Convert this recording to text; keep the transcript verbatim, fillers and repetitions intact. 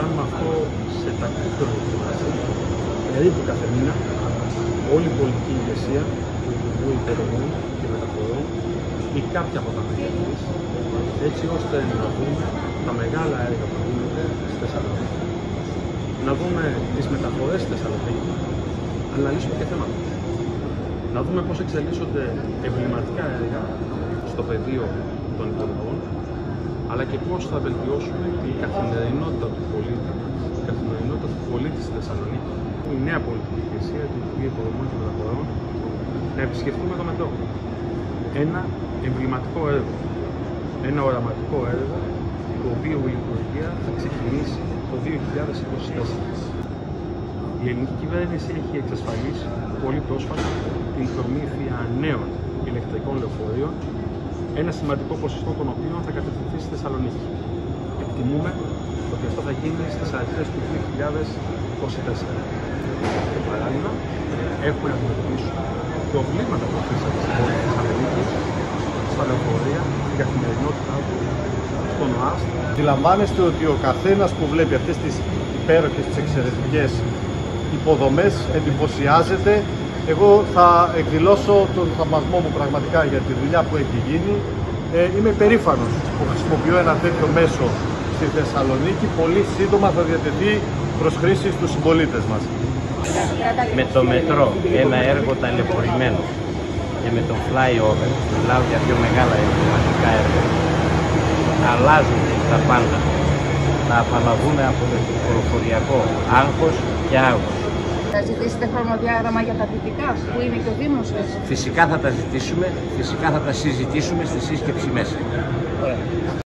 κάνουμε αυτό σε τακτική χρονική, περίπου κάθε μήνα, όλη η πολιτική ηγεσία του Υπουργείου Υποδομών και Μεταφορών ή κάποια από τα μέλη της, έτσι ώστε να δούμε τα μεγάλα έργα που γίνονται στη Θεσσαλονίκη. Να δούμε τις μεταφορές στη Θεσσαλονίκη, να αναλύσουμε και θέματα. Να δούμε πώς εξελίσσονται εμβληματικά έργα στο πεδίο των υποδομών, αλλά και πώς θα βελτιώσουμε την καθημερινότητα του πολίτη, την καθημερινότητα του πολίτη στη Θεσσαλονίκη. Η νέα πολιτική ηγεσία του Υπουργείου Υποδομών και Μεταφορών να επισκεφτούμε το μετρό. Ένα εμβληματικό έργο, ένα οραματικό έργο, το οποίο η λειτουργία θα ξεκινήσει το δύο χιλιάδες είκοσι τέσσερα. Η ελληνική κυβέρνηση έχει εξασφαλίσει πολύ πρόσφατα την προμήθεια νέων ηλεκτρικών λεωφορείων, ένα σημαντικό ποσοστό των οποίων θα κατευθυνθεί στη Θεσσαλονίκη. Εκτιμούμε ότι αυτό θα γίνει στις αρχές του δύο χιλιάδες είκοσι τέσσερα. Και παράλληλα, έχουμε να αντιμετωπίσουμε προβλήματα που αφήσαμε στην πόλη της Θεσσαλονίκης, στα λεωφορεία, την καθημερινότητά του, στον ΟΑΣΤ. Αντιλαμβάνεστε ότι ο καθένας που βλέπει αυτές τις υπέροχες, τις εξαιρετικές υποδομές εντυπωσιάζεται. Εγώ θα εκδηλώσω τον θαυμασμό μου πραγματικά για τη δουλειά που έχει γίνει. Ε, είμαι περήφανος που χρησιμοποιώ ένα τέτοιο μέσο στη Θεσσαλονίκη. Πολύ σύντομα θα διατεθεί προς χρήση στους συμπολίτες μας. Με το μετρό, ένα έργο ταλαιπωρημένο, και με τον flyover, μιλάω για δύο μεγάλα εμβληματικά έργα, αλλάζουν τα πάντα. Να απαλλαγούμε από το κυκλοφοριακό άγχος και άγχος. Θα ζητήσετε χρονοδιάγραμμα για τα δυτικά, που είναι και ο Δήμος? Φυσικά θα τα ζητήσουμε, φυσικά θα τα συζητήσουμε στη σύσκεψη μέσα.